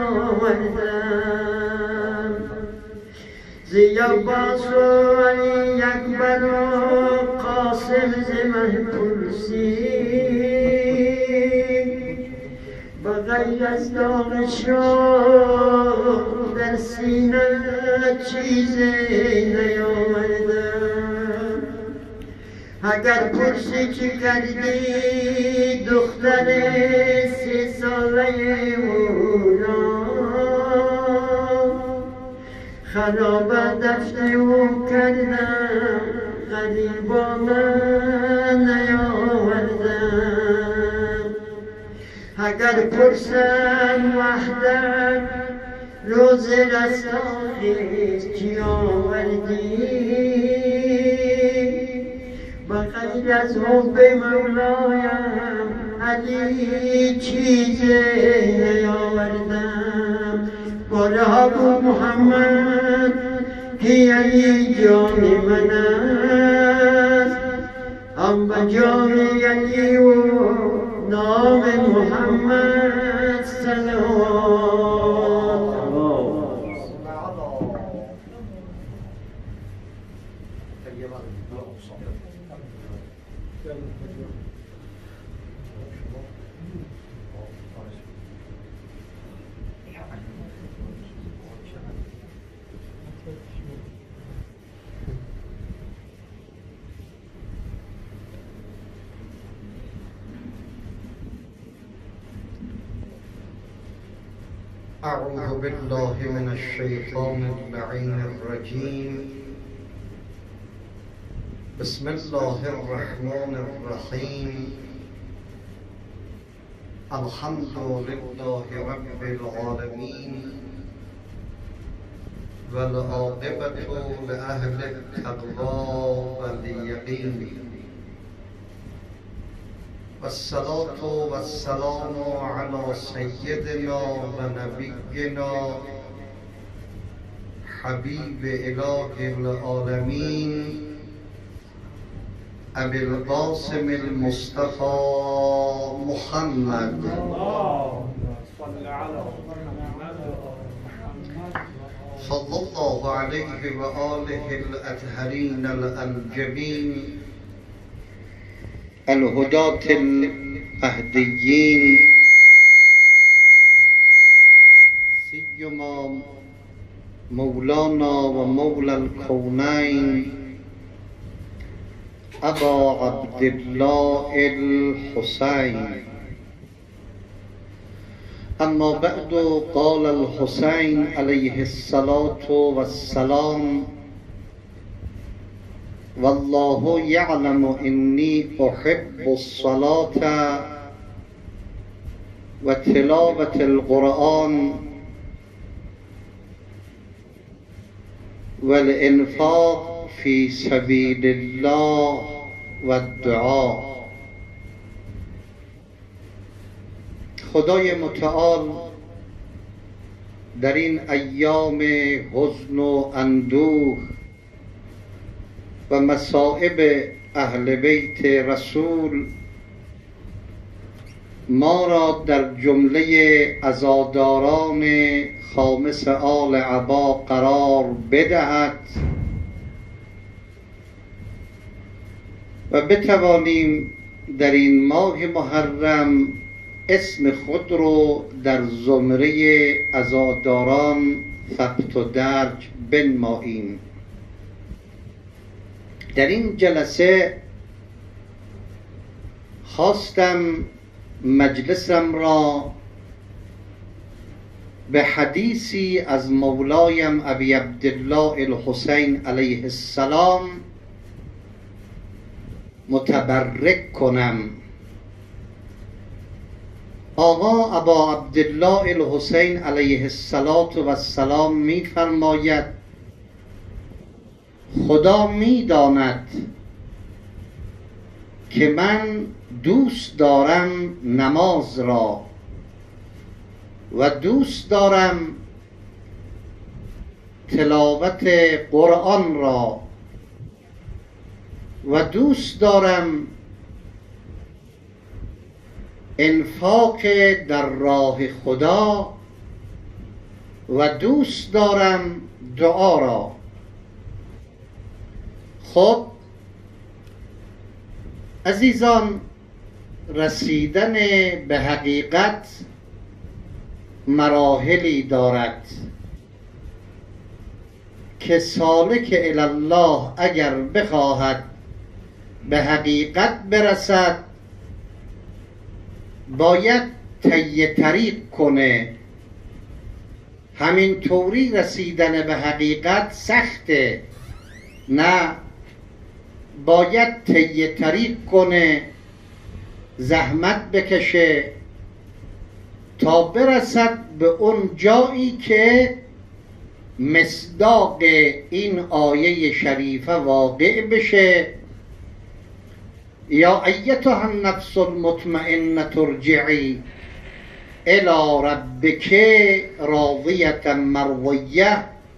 نیاوردم زی عباس و علی اکبر و قاسم ز من پرسید و غیر از داغ شاه در سینه چیزی نیاوردم اگر پرسی چی کردی دختر 3 ساله اونا خراب دفته او کردم غریبا من نیاوردم اگر پرسم وحدت روز رستاخیز چی آوردی با غیر از حب مولایم علی چیزی نیاوردم بارها بود محمد که علی جان من است اما جان علی و نام محمد صلوات أعوذ بالله من الشيطان اللعين الرجيم بسم الله الرحمن الرحيم الحمد لله رب العالمين والعاقبة لأهل التقوى واليقين والصلاة والسلام على سيدنا ونبينا حبيب إله العالمين أبي القاسم المصطفى محمد صلى الله عليه وآله الأطهرين الأنجبين الهداة المهديين سيما مولانا ومولى الكونين أبا عبد الله الحسين أما بعد قال الحسين عليه الصلاة والسلام والله يعلم إني أحب الصلاة وتلاوة القرآن والإنفاق في سبيل الله والدعاء. خدای متعال در این ایام حزن و اندوه و مصائب اهل بیت رسول ما را در جمله عزاداران خامس آل عبا قرار بدهد و بتوانیم در این ماه محرم اسم خود رو در زمره عزاداران ثبت و درج بنماییم. در این جلسه خواستم مجلسم را به حدیثی از مولایم ابی عبدالله الحسین علیه السلام متبرک کنم. آقا ابا عبدالله الحسین علیه السلام می فرماید خدا می داند که من دوست دارم نماز را و دوست دارم تلاوت قرآن را و دوست دارم انفاق در راه خدا و دوست دارم دعا را. خب عزیزان، رسیدن به حقیقت مراحلی دارد که سالک الی الله اگر بخواهد به حقیقت برسد باید طی طریق کنه. همین طوری رسیدن به حقیقت سخته، نه، باید طی طریق کنه، زحمت بکشه تا برسد به اون جایی که مصداق این آیه شریفه واقع بشه: یا ایتها النفس المطمئنه ارجعی الی ربک راضیة مرضیة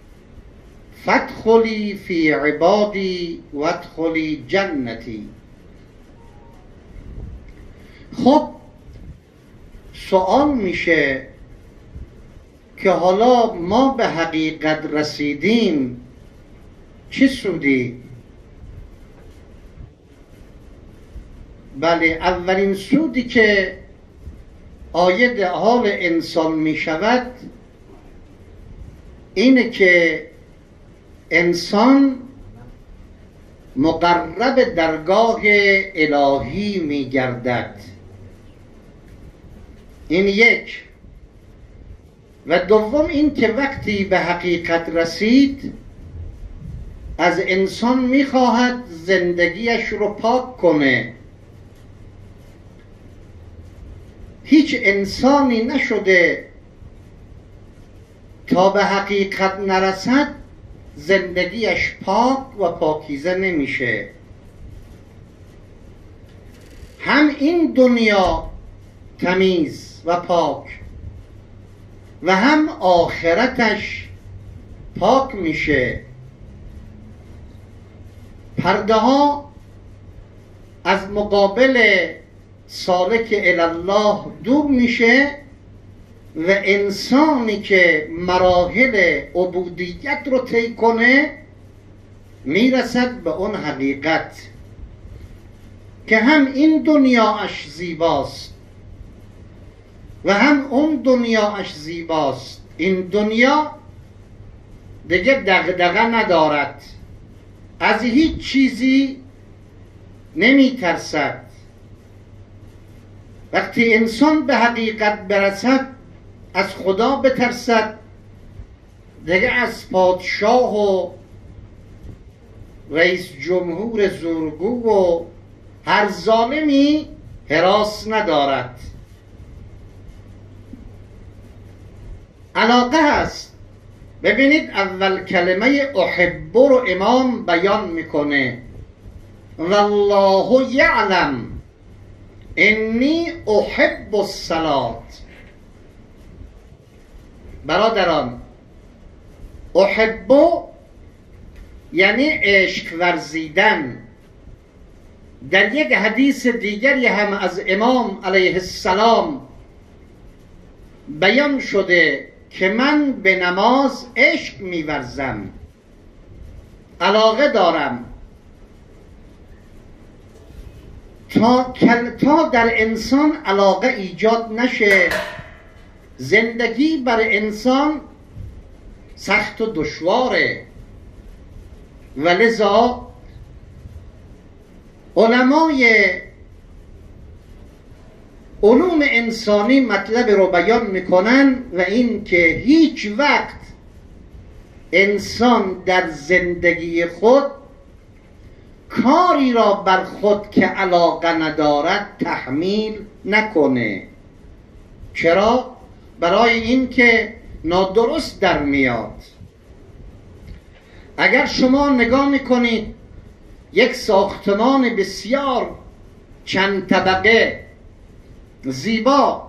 فادخلی فی عبادی وادخلی جنتی. خب سوال میشه که حالا ما به حقیقت رسیدیم، چه سودی؟ بله، اولین سودی که عاید حال انسان می شود اینه که انسان مقرب درگاه الهی می گردد. این یک. و دوم این که وقتی به حقیقت رسید از انسان می خواهد زندگیش رو پاک کنه. هیچ انسانی نشده تا به حقیقت نرسد زندگیش پاک و پاکیزه نمیشه. هم این دنیا تمیز و پاک و هم آخرتش پاک میشه. پرده ها از مقابل سالک الی الله دور میشه و انسانی که مراحل عبودیت رو طی کنه میرسد به اون حقیقت که هم این دنیاش زیباست و هم اون دنیاش زیباست. این دنیا دیگه دغدغه ندارد، از هیچ چیزی نمیترسد. وقتی انسان به حقیقت برسد از خدا بترسد، دیگه از پادشاه و رئیس جمهور زورگو و هر ظالمی هراس ندارد. علاقه هست. ببینید اول کلمه احب رو امام بیان میکنه: والله یعلم انی احب الصلاة. برادران، احب یعنی عشق ورزیدن. در یک حدیث دیگری هم از امام علیه السلام بیان شده که من به نماز عشق می‌ورزم، علاقه دارم. تا در انسان علاقه ایجاد نشه زندگی بر انسان سخت و دشواره. و لذا علمای علوم انسانی مطلب رو بیان میکنن و این که هیچ وقت انسان در زندگی خود کاری را بر خود که علاقه ندارد تحمیل نکنه. چرا؟ برای این که نادرست در میاد. اگر شما نگاه میکنید یک ساختمان بسیار چند طبقه زیبا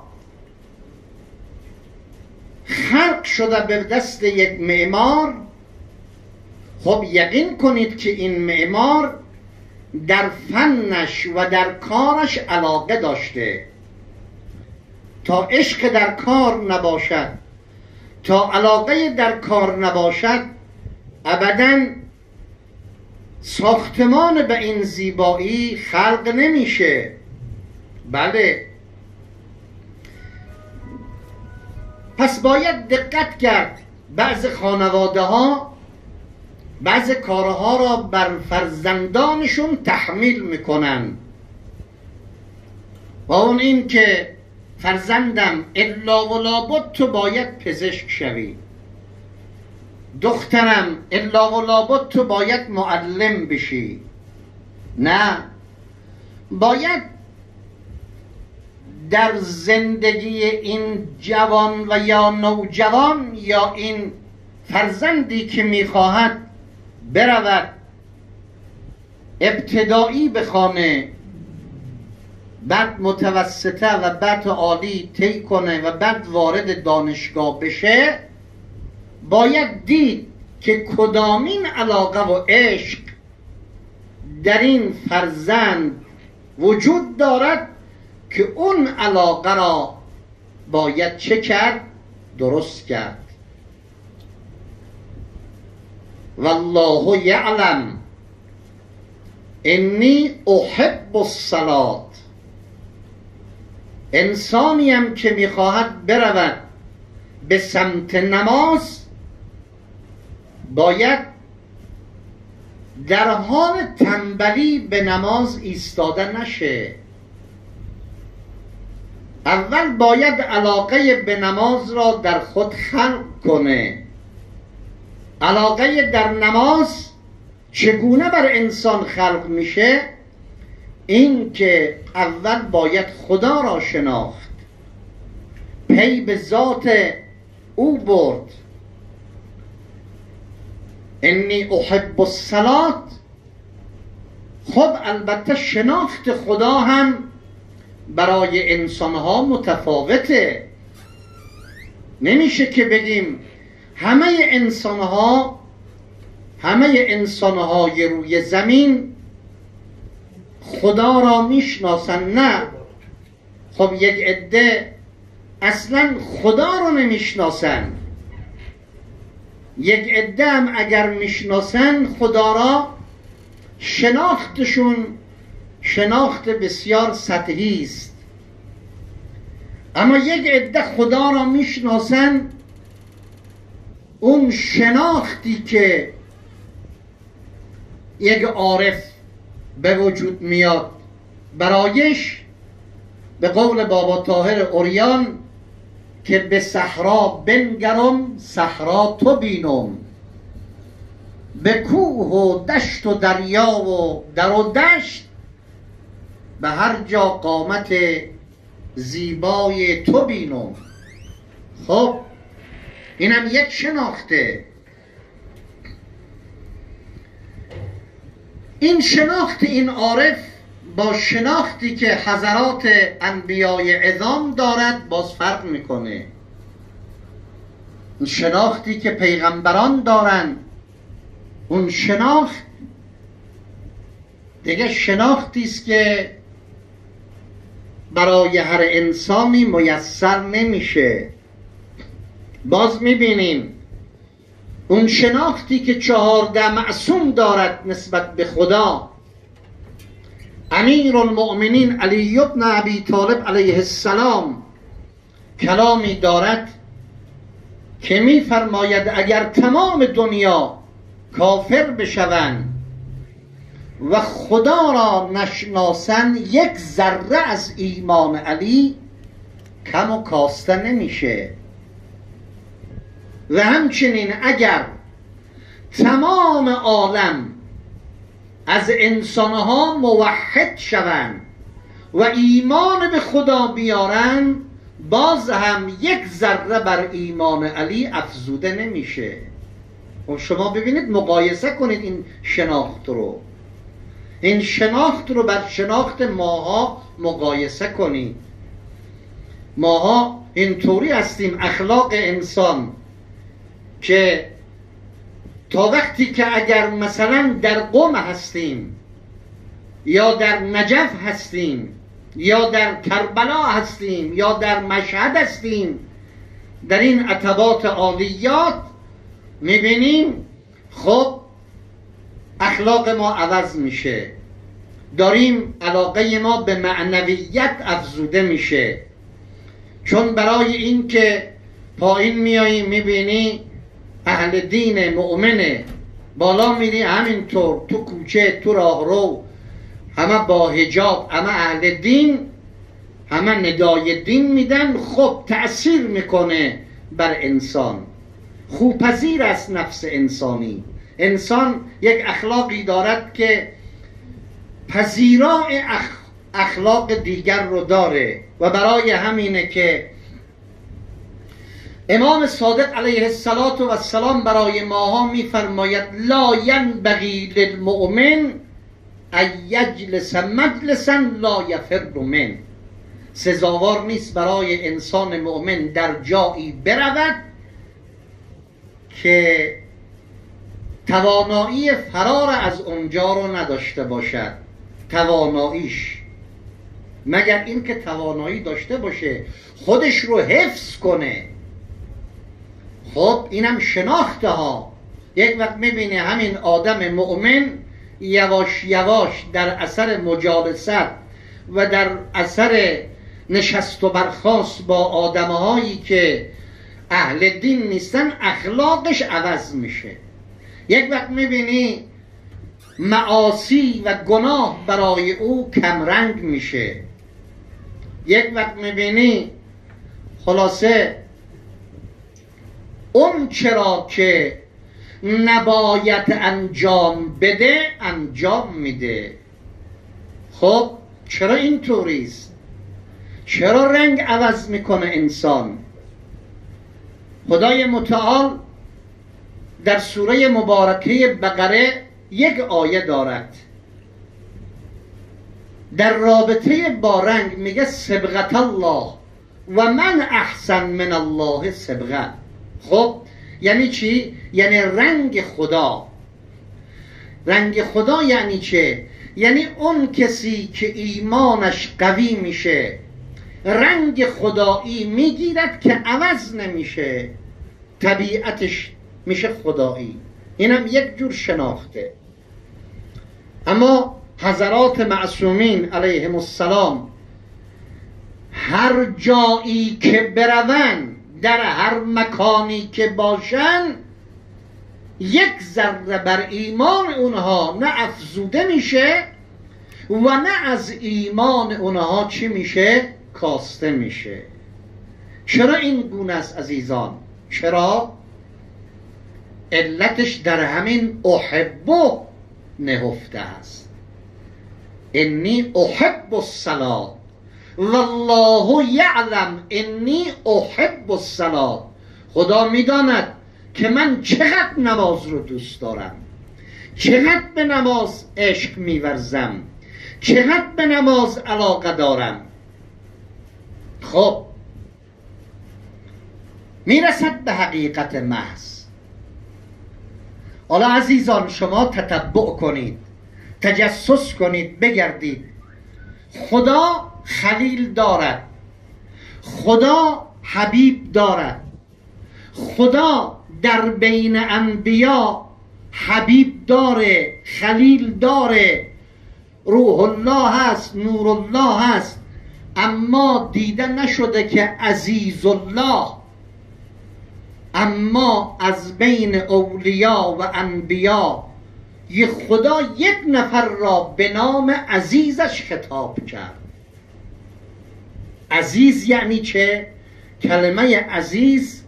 خلق شده به دست یک معمار، خب یقین کنید که این معمار در فنش و در کارش علاقه داشته. تا عشق در کار نباشد، تا علاقه در کار نباشد ابداً ساختمان به این زیبایی خلق نمیشه. بله، پس باید دقت کرد. بعض خانواده ها بعض کارها را بر فرزندانشون تحمیل میکنن، و اون این که فرزندم الا و لابد تو باید پزشک شوی، دخترم الا و لابد تو باید معلم بشی. نه، باید در زندگی این جوان و یا نوجوان یا این فرزندی که میخواهد برود ابتدایی بخوانه، بعد متوسطه و بعد عالی طی کنه و بعد وارد دانشگاه بشه، باید دید که کدامین علاقه و عشق در این فرزند وجود دارد که اون علاقه را باید چه کرد؟ درست کرد. والله یعلم انی احب الصلاة. انسانیم که میخواهد برود به سمت نماز باید در حال تنبلی به نماز ایستاده نشه. اول باید علاقه به نماز را در خود خلق کنه. علاقه در نماز چگونه بر انسان خلق میشه؟ این که اول باید خدا را شناخت، پی به ذات او برد. انی احب الصلاة. خب البته شناخت خدا هم برای انسانها متفاوته. نمیشه که بگیم همه انسانهای روی زمین خدا را میشناسن. نه، خب یک عده اصلا خدا را نمیشناسن، یک عده هم اگر میشناسن خدا را شناختشون شناخت بسیار سطحی است. اما یک عده خدا را میشناسن، اون شناختی که یک عارف به وجود میاد برایش، به قول بابا طاهر عریان که به صحرا بنگرم صحرا تو بینم، به کوه و دشت و دریا و در و دشت، به هر جا قامت زیبای تو بینم. خب اینم یک شناخته. این شناخت این عارف با شناختی که حضرات انبیای عظام دارد باز فرق میکنه. اون شناختی که پیغمبران دارن، اون شناخت دیگه شناختی است که برای هر انسانی میسر نمیشه. باز میبینیم اون شناختی که 14 معصوم دارد نسبت به خدا. امیر المؤمنین علی بن ابی طالب علیه السلام کلامی دارد که میفرماید اگر تمام دنیا کافر بشوند و خدا را نشناسن، یک ذره از ایمان علی کم و کاسته نمیشه. و همچنین اگر تمام عالم از انسانها موحد شوند و ایمان به خدا بیارن، باز هم یک ذره بر ایمان علی افزوده نمیشه. و شما ببینید، مقایسه کنید این شناخت رو، این شناخت رو بر شناخت ماها مقایسه کنید. ماها اینطوری هستیم، اخلاق انسان، که تا وقتی که اگر مثلا در قم هستیم یا در نجف هستیم یا در کربلا هستیم یا در مشهد هستیم در این عتبات عالیات میبینیم خب اخلاق ما عوض میشه، داریم علاقه ما به معنویت افزوده میشه. چون برای این که پایین میایی میبینی اهل دین مؤمنه، بالا میری همینطور تو کوچه تو راهرو همه با حجاب، همه اهل دین، همه ندای دین میدن، خب تأثیر میکنه بر انسان. خوپذیر است نفس انسانی. انسان یک اخلاقی دارد که پذیرای اخلاق دیگر رو داره و برای همینه که امام صادق علیه السلام برای ماها میفرماید لا ینبغی للمؤمن ان یجلس مجلسا لا یفر من. سزاوار نیست برای انسان مؤمن در جایی برود که توانایی فرار از اونجا رو نداشته باشد. تواناییش مگر اینکه توانایی داشته باشه خودش رو حفظ کنه. خب اینم شناخته ها. یک وقت میبینه همین آدم مؤمن یواش یواش در اثر مجالست و در اثر نشست و برخاست با آدمهایی که اهل دین نیستن اخلاقش عوض میشه. یک وقت میبینی معاصی و گناه برای او کمرنگ میشه. یک وقت میبینی خلاصه اون چرا که نباید انجام بده انجام میده. خب چرا اینطوریست؟ چرا رنگ عوض میکنه انسان؟ خدای متعال در سوره مبارکه بقره یک آیه دارد در رابطه با رنگ، میگه صبغت الله و من احسن من الله صبغه. خب یعنی چی؟ یعنی رنگ خدا. رنگ خدا یعنی چه؟ یعنی اون کسی که ایمانش قوی میشه رنگ خدایی میگیرد که عوض نمیشه، طبیعتش میشه خدایی. اینم یک جور شناخته. اما حضرات معصومین علیهم السلام هر جایی که بروند، در هر مکانی که باشن، یک ذره بر ایمان اونها نه افزوده میشه و نه از ایمان اونها چی میشه؟ کاسته میشه. چرا این گونه است عزیزان؟ چرا؟ علتش در همین احبو نهفته است. انی احب الصلاة والله یعلم انی احب الصلاة. خدا میداند که من چقدر نماز رو دوست دارم، چقدر به نماز عشق میورزم، چقدر به نماز علاقه دارم. خب میرسد به حقیقت محض. حالا عزیزان شما تتبع کنید، تجسس کنید، بگردید. خدا خلیل دارد، خدا حبیب دارد، خدا در بین انبیا حبیب داره، خلیل داره، روح الله هست، نور الله هست، اما دیده نشده که عزیز الله. اما از بین اولیا و انبیا یه خدا یک نفر را به نام عزیزش خطاب کرد. عزیز یعنی چه؟ کلمه عزیز،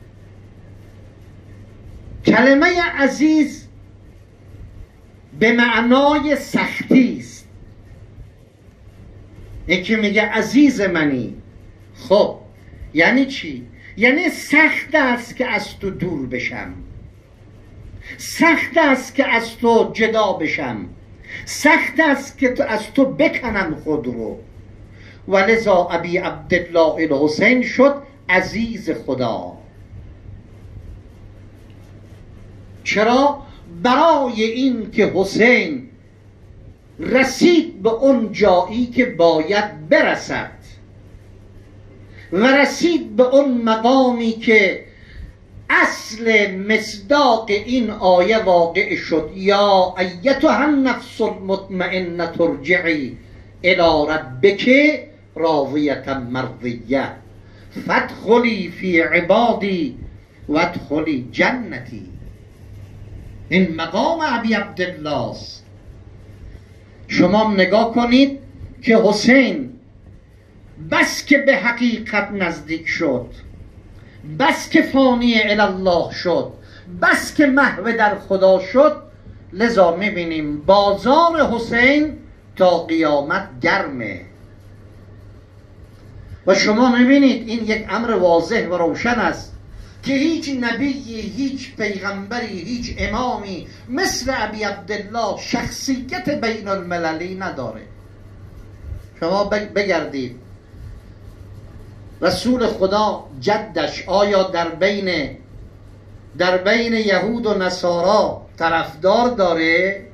کلمه عزیز به معنای سختی است. یکی میگه عزیز منی، خب یعنی چی؟ یعنی سخت است که از تو دور بشم، سخت است که از تو جدا بشم، سخت است که از تو بکنم خود رو. ولذا ابی عبدالله الحسین شد عزیز خدا. چرا؟ برای این که حسین رسید به اون جایی که باید برسد. و رسید به اون مقامی که اصل مصداق این آیه واقع شد. یا ایتها النفس المطمئنه ارجعی الی ربک راضیة مرضیه فادخلی فی عبادی وادخلی جنتی. این مقام ابی عبدالله است. شما نگاه کنید که حسین بس که به حقیقت نزدیک شد، بس که فانی الله شد، بس که محو در خدا شد، لذا میبینیم بازار حسین تا قیامت گرمه. و شما میبینید این یک امر واضح و روشن است که هیچ نبیی، هیچ پیغمبری، هیچ امامی مثل ابی عبدالله شخصیت بین المللی نداره. شما بگردید رسول خدا جدش آیا در بین یهود و نصارا طرفدار داره؟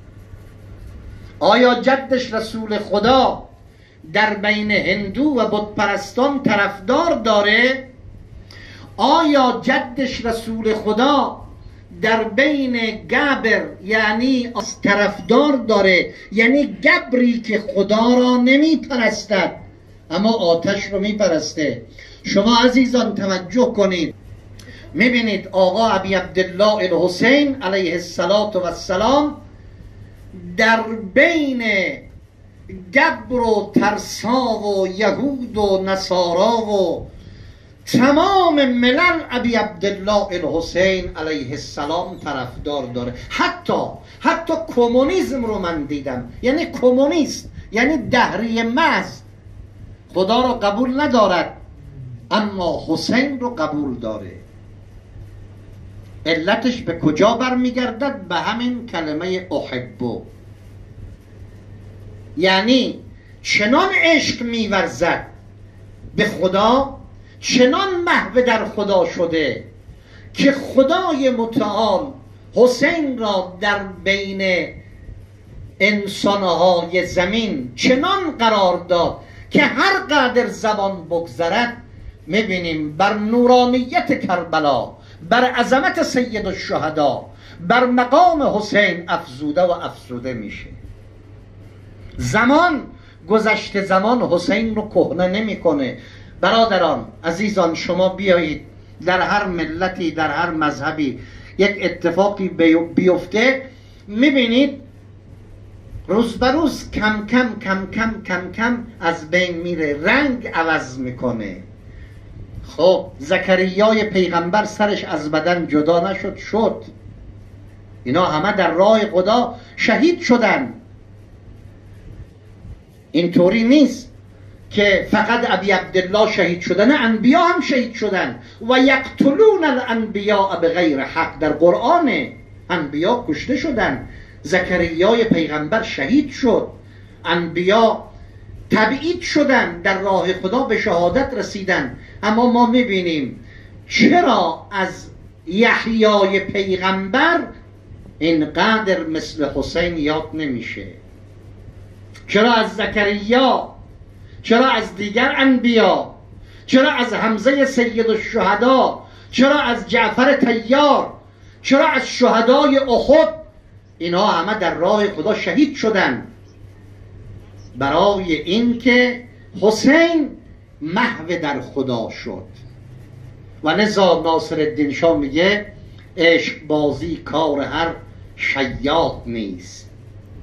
آیا جدش رسول خدا در بین هندو و بت پرستان طرفدار داره؟ آیا جدش رسول خدا در بین گبر یعنی طرفدار داره؟ یعنی گبری که خدا را نمی پرستد اما آتش رو می پرسته. شما عزیزان توجه کنید، میبینید آقا ابی عبدالله الحسین علیه السلام در بین گبر و ترسا و یهود و نصارا و تمام ملل ابی عبدالله الحسین علیه السلام طرفدار داره. حتی کمونیسم رو من دیدم. یعنی کمونیست، یعنی دهری محض، خدا رو قبول ندارد اما حسین رو قبول داره. علتش به کجا برمیگردد؟ به همین کلمه احبو. یعنی چنان عشق میورزد به خدا، چنان محو در خدا شده که خدای متعال حسین را در بین انسانهای زمین چنان قرار داد که هر قدر زمان بگذرد میبینیم بر نورانیت کربلا، بر عظمت سید الشهدا، بر مقام حسین افزوده و افزوده میشه. زمان گذشته زمان حسین رو کهنه نمیکنه. برادران عزیزان، شما بیایید در هر ملتی، در هر مذهبی یک اتفاقی بیفته، میبینید روز به روز کم کم کم کم کم کم از بین میره، رنگ عوض میکنه. خب زکریای پیغمبر سرش از بدن جدا نشد، شد. اینا همه در راه خدا شهید شدن. اینطوری نیست که فقط ابی عبدالله شهید شدن، انبیا هم شهید شدن. و یقتلون الانبیاء بغیر حق، در قرآن انبیا کشته شدن. زکریای پیغمبر شهید شد، انبیا تبعید شدن، در راه خدا به شهادت رسیدن. اما ما میبینیم چرا از یحیای پیغمبر اینقدر مثل حسین یاد نمیشه؟ چرا از زکریا؟ چرا از دیگر انبیا؟ چرا از حمزه سید الشهدا؟ چرا از جعفر طیار؟ چرا از شهدای احد؟ اینا همه در راه خدا شهید شدن برای اینکه حسین محو در خدا شد. و لذا ناصرالدین شاه میگه عشق بازی کار هر شیاد نیست،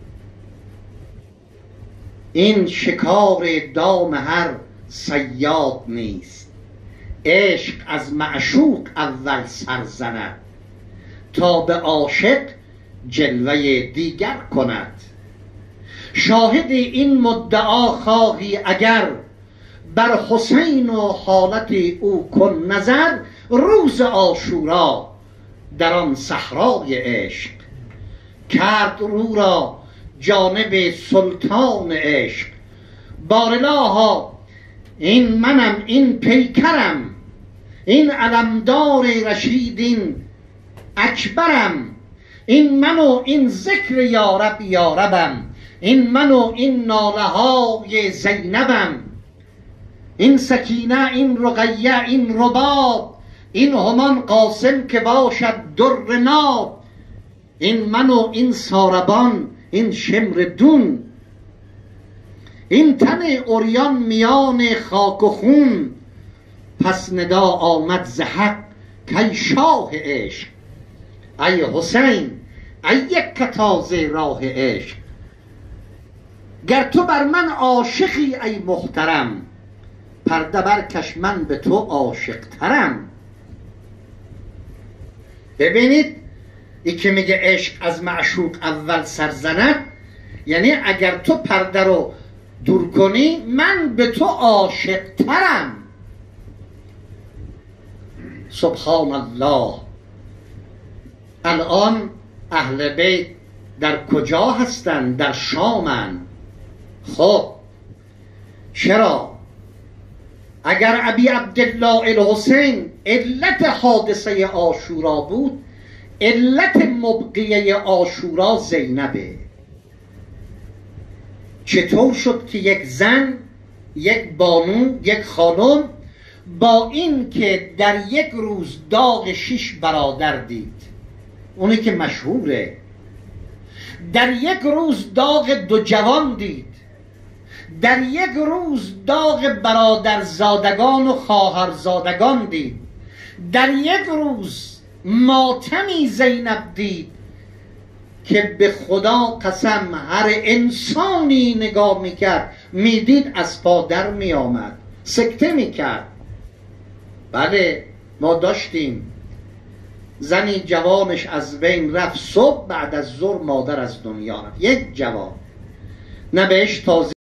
این شکار دام هر صیاد نیست. عشق از معشوق اول سر زند، تا به عاشق جلوه دیگر کند. شاهد این مدعا خواهی اگر، بر حسین و حالت او کن نظر. روز عاشورا در آن صحرای عشق، کرد رو را جانب سلطان عشق. بارلاها این منم، این پیکرم، این علمدار رشیدین اکبرم. این من و این ذکر یارب یاربم، این من و این ناله های زینبم. این سکینه، این رقیه، این رباب، این همان قاسم که باشد در ناب، این من و این ساربان، این شمر دون، این تن عریان میان خاک و خون. پس ندا آمد ز حق کای شاه عشق، ای حسین ای یک تازه راه عشق. گر تو بر من عاشقی ای محترم، پرده برکش من به تو عاشق ترم. ببینید این که میگه عشق از معشوق اول سرزند، یعنی اگر تو پرده رو دور کنی من به تو عاشق ترم. سبحان الله. الان اهل بیت در کجا هستند؟ در شامن. خب چرا؟ اگر ابی عبدالله الحسین علت حادثه عاشورا بود، علت مبقیه عاشورا زینبه. چطور شد که یک زن، یک بانو، یک خانم با این که در یک روز داغ 6 برادر دید، اونی که مشهوره، در یک روز داغ 2 جوان دید، در یک روز داغ برادرزادگان و خواهرزادگان دید، در یک روز ماتمی زینب دید که به خدا قسم هر انسانی نگاه میکرد میدید از پا در میآمد، سکته میکرد. بله ما داشتیم زنی جوانش از بین رفت، صبح بعد از ظهر مادر از دنیا رفت. یک جوان نه بهش تازه